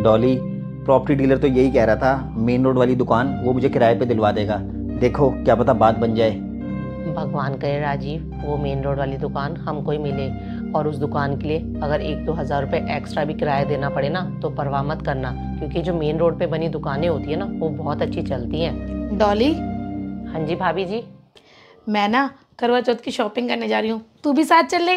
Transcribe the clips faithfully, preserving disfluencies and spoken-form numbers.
Dolly, property dealer तो यही कह रहा था, मेन रोड वाली दुकान वो मुझे किराए पे दिलवा देगा। देखो क्या पता बात बन जाए। भगवान करे राजीव, वो मेन रोड वाली दुकान हमको ही मिले, और उस दुकान के लिए अगर एक दो हज़ार रुपये एक्स्ट्रा भी किराया देना पड़े ना तो परवाह मत करना, क्योंकि जो मेन रोड पे बनी दुकानें होती है ना वो बहुत अच्छी चलती हैं। डॉली। हाँ जी भाभी जी। मैं ना करवा चौथ की शॉपिंग करने जा रही हूँ, तू भी साथ चल ले।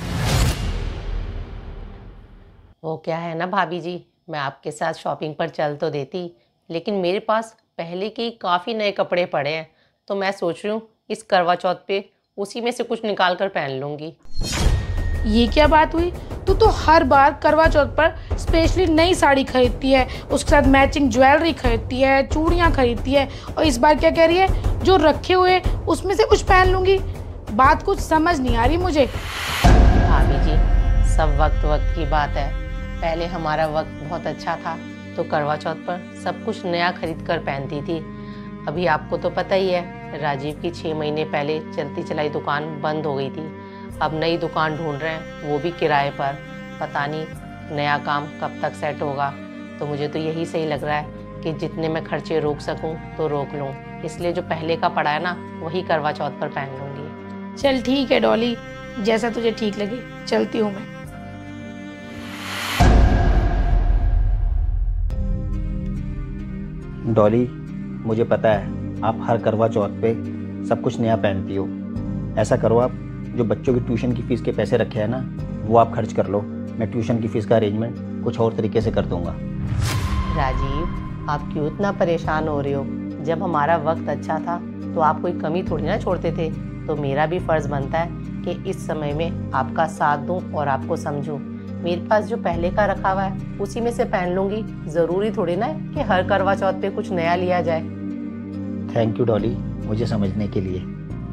वो क्या है ना भाभी जी, मैं आपके साथ शॉपिंग पर चल तो देती, लेकिन मेरे पास पहले के काफ़ी नए कपड़े पड़े हैं, तो मैं सोच रही हूँ इस करवा चौथ पे उसी में से कुछ निकाल कर पहन लूँगी। ये क्या बात हुई? तू तो हर बार करवा चौथ पर स्पेशली नई साड़ी खरीदती है, उसके साथ मैचिंग ज्वेलरी खरीदती है, चूड़ियाँ खरीदती है, और इस बार क्या कह रही है, जो रखे हुए उसमें से कुछ पहन लूँगी। बात कुछ समझ नहीं आ रही मुझे। भाभी जी, सब वक्त वक्त की बात है। पहले हमारा वक्त बहुत अच्छा था तो करवा चौथ पर सब कुछ नया खरीद कर पहनती थी। अभी आपको तो पता ही है, राजीव की छः महीने पहले चलती चलाई दुकान बंद हो गई थी। अब नई दुकान ढूंढ रहे हैं, वो भी किराए पर। पता नहीं नया काम कब तक सेट होगा। तो मुझे तो यही सही लग रहा है कि जितने मैं खर्चे रोक सकूं तो रोक लूं। इसलिए जो पहले का पड़ा है ना वही करवा चौथ पर पहन लूँगी। चल ठीक है डॉली, जैसा तुझे ठीक लगे, चलती हूँ मैं। डॉली, मुझे पता है आप हर करवा चौथ पे सब कुछ नया पहनती हो। ऐसा करो, आप जो बच्चों की ट्यूशन की फ़ीस के पैसे रखे हैं ना वो आप खर्च कर लो। मैं ट्यूशन की फ़ीस का अरेंजमेंट कुछ और तरीके से कर दूंगा। राजीव, आप क्यों इतना परेशान हो रहे हो? जब हमारा वक्त अच्छा था तो आप कोई कमी थोड़ी ना छोड़ते थे। तो मेरा भी फ़र्ज़ बनता है कि इस समय में आपका साथ दूं और आपको समझूं। मेरे पास जो पहले का रखा हुआ है उसी में से पहन लूँगी। ज़रूरी थोड़ी ना है कि हर करवा चौथ पे कुछ नया लिया जाए। थैंक यू डॉली, मुझे समझने के लिए।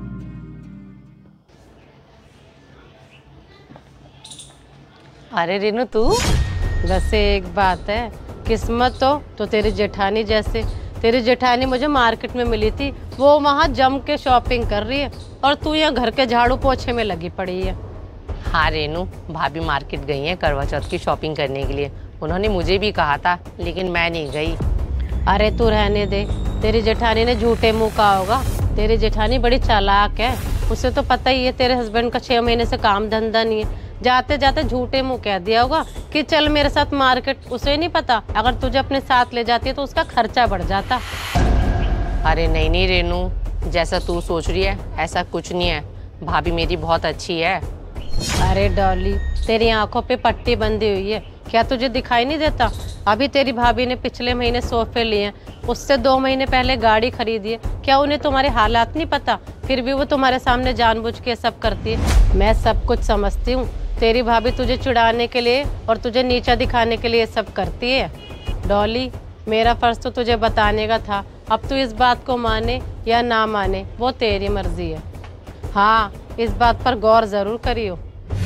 अरे रेनू, तू वैसे एक बात है, किस्मत तो तो तेरी जेठानी जैसे। तेरी जेठानी मुझे मार्केट में मिली थी, वो वहाँ जम के शॉपिंग कर रही है और तू यहाँ घर के झाड़ू पोछे में लगी पड़ी है। हाँ रेनू, भाभी मार्केट गई हैं करवा चौथ की शॉपिंग करने के लिए। उन्होंने मुझे भी कहा था लेकिन मैं नहीं गई। अरे तू रहने दे, तेरी जेठानी ने झूठे मुँह कहा होगा। तेरी जेठानी बड़ी चालाक है, उसे तो पता ही है तेरे हस्बैंड का छः महीने से काम धंधा नहीं है। जाते जाते झूठे मुँह कह दिया होगा कि चल मेरे साथ मार्केट। उसे नहीं पता अगर तुझे अपने साथ ले जाती है तो उसका खर्चा बढ़ जाता। अरे नहीं नहीं रेनू, जैसा तू सोच रही है ऐसा कुछ नहीं है। भाभी मेरी बहुत अच्छी है। अरे डॉली, तेरी आंखों पे पट्टी बंधी हुई है, क्या तुझे दिखाई नहीं देता? अभी तेरी भाभी ने पिछले महीने सोफे लिए हैं, उससे दो महीने पहले गाड़ी खरीदी है। क्या उन्हें तुम्हारे हालात नहीं पता? फिर भी वो तुम्हारे सामने जानबूझ के सब करती है। मैं सब कुछ समझती हूँ। तेरी भाभी तुझे चिढ़ाने के लिए और तुझे नीचा दिखाने के लिए सब करती है। डॉली, मेरा फ़र्ज़ तो तुझे बताने का था। अब तू इस बात को माने या ना माने वो तेरी मर्जी है। हाँ, इस बात पर गौर ज़रूर करियो।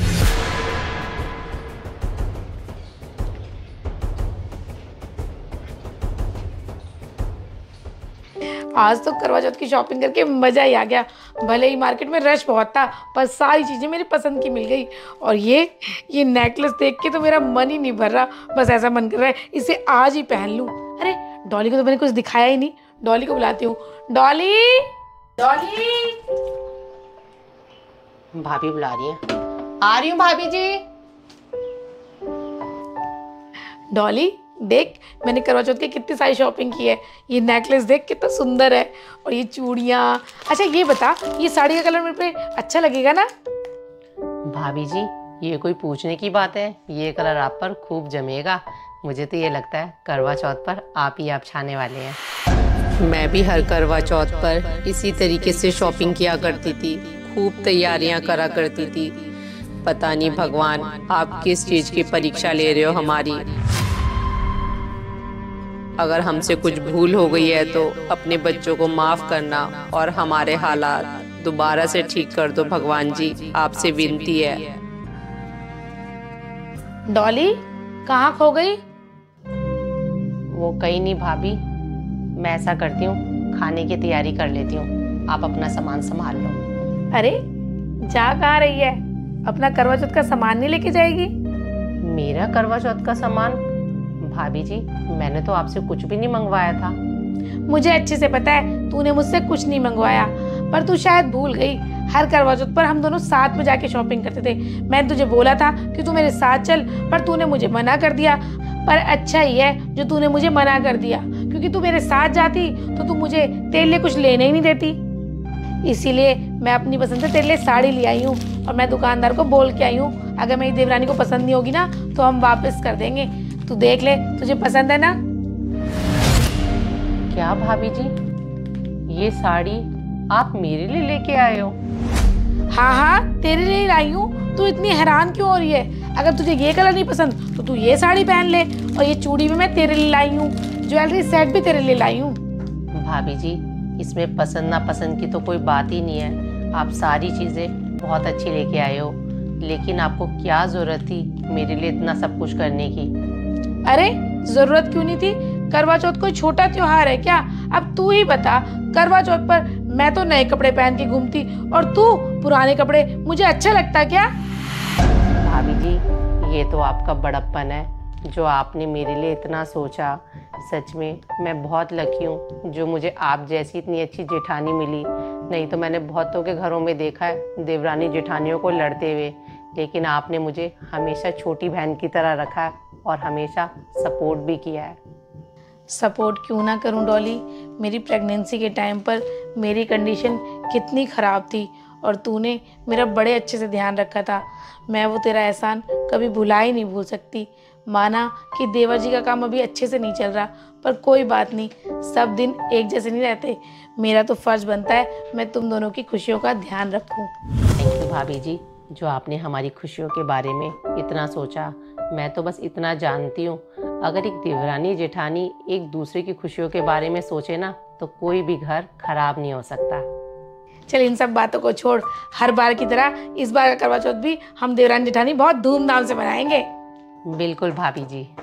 आज तो करवा चौथ की शॉपिंग करके मज़ा ही आ गया। भले ही मार्केट में रश बहुत था पर सारी चीज़ें मेरी पसंद की मिल गई। और ये ये नेकलेस देख के तो मेरा मन ही नहीं भर रहा। बस ऐसा मन कर रहा है इसे आज ही पहन लूँ। अरे डॉली को तो मैंने कुछ दिखाया ही नहीं। डॉली को बुलाती हूँ। डॉली, डॉली। भाभी बुला रही है। आ रही हूँ भाभी जी। डॉली देख, मैंने करवा चौथ की कितनी सारी शॉपिंग की है। ये नेकलेस देख कितना सुंदर है, और ये चूड़ियाँ। अच्छा ये बता, ये साड़ी का कलर मेरे पे अच्छा लगेगा ना? भाभी जी, ये कोई पूछने की बात है? ये कलर आप पर खूब जमेगा। मुझे तो ये लगता है करवा चौथ पर आप ही आप छाने वाले हैं। मैं भी हर करवा चौथ पर इसी तरीके से शॉपिंग किया करती थी, खूब तैयारियां करा करती थी। पता नहीं भगवान आप किस चीज़ की परीक्षा ले रहे हो हमारी। अगर हमसे कुछ भूल हो गई है तो अपने बच्चों को माफ़ करना और हमारे हालात दोबारा से ठीक कर दो भगवान जी, आपसे विनती है। डॉली कहाँ खो गई? वो कहीं नहीं भाभी, मैं ऐसा करती हूँ खाने की तैयारी कर लेती हूँ, आप अपना सामान संभाल लो। अरे जा कहाँ रही है? अपना करवा चौथ का सामान नहीं लेके जाएगी? मेरा करवा चौथ का सामान? भाभी जी, मैंने तो आपसे कुछ भी नहीं मंगवाया था। मुझे अच्छे से पता है तूने मुझसे कुछ नहीं मंगवाया, पर तू शायद भूल गई, हर करवा चौथ पर हम दोनों साथ में जाके शॉपिंग करते थे। मैंने तुझे बोला था कि तू मेरे साथ चल, पर तूने मुझे मना कर दिया। पर अच्छा ही है जो तूने मुझे मना कर दिया, क्योंकि तू मेरे साथ जाती तो तू मुझे तेरे लिए कुछ लेने ही नहीं देती। इसीलिए मैं अपनी पसंद से तेरे लिए साड़ी ले आई हूँ, और मैं दुकानदार को बोल के आई हूँ अगर मेरी देवरानी को पसंद नहीं होगी ना तो हम वापस कर देंगे। तू देख ले, तुझे पसंद है ना? क्या भाभी जी, ये साड़ी आप मेरे लिए लेके आए हो? हाँ हाँ, तेरे लिए लाई हूँ। तू इतनी हैरान क्यों हो रही है? अगर तुझे ये कलर नहीं पसंद तो तू ये साड़ी पहन ले, और ये चूड़ी भी मैं तेरे लिए लाई हूँ, ज्वेलरी सेट भी तेरे लिए लाई हूँ। भाभी जी, इसमें पसंद ना पसंद की तो कोई बात ही नहीं है। आप सारी चीज़ें बहुत अच्छी लेके आए हो, लेकिन आपको क्या ज़रूरत थी मेरे लिए इतना सब कुछ करने की? अरे ज़रूरत क्यों नहीं थी? करवा चौथ कोई छोटा त्योहार है क्या? अब तू ही बता, करवा चौथ पर मैं तो नए कपड़े पहन के घूमती और तू पुराने कपड़े, मुझे अच्छा लगता क्या? भाभी जी, ये तो आपका बड़प्पन है जो आपने मेरे लिए इतना सोचा। सच में मैं बहुत लकी हूँ जो मुझे आप जैसी इतनी अच्छी जेठानी मिली। नहीं तो मैंने बहुतों के घरों में देखा है देवरानी जेठानियों को लड़ते हुए, लेकिन आपने मुझे हमेशा छोटी बहन की तरह रखा है और हमेशा सपोर्ट भी किया है। सपोर्ट क्यों ना करूं डॉली, मेरी प्रेगनेंसी के टाइम पर मेरी कंडीशन कितनी ख़राब थी और तूने मेरा बड़े अच्छे से ध्यान रखा था। मैं वो तेरा एहसान कभी भुला ही नहीं भूल सकती। माना कि देवर जी का काम अभी अच्छे से नहीं चल रहा, पर कोई बात नहीं, सब दिन एक जैसे नहीं रहते। मेरा तो फ़र्ज़ बनता है मैं तुम दोनों की खुशियों का ध्यान रखूं। थैंक यू भाभी जी, जो आपने हमारी खुशियों के बारे में इतना सोचा। मैं तो बस इतना जानती हूँ, अगर एक देवरानी जेठानी एक दूसरे की खुशियों के बारे में सोचे ना तो कोई भी घर खराब नहीं हो सकता। चल इन सब बातों को छोड़, हर बार की तरह इस बार का करवा चौथ भी हम देवरानी जेठानी बहुत धूमधाम से मनाएंगे। बिल्कुल भाभी जी।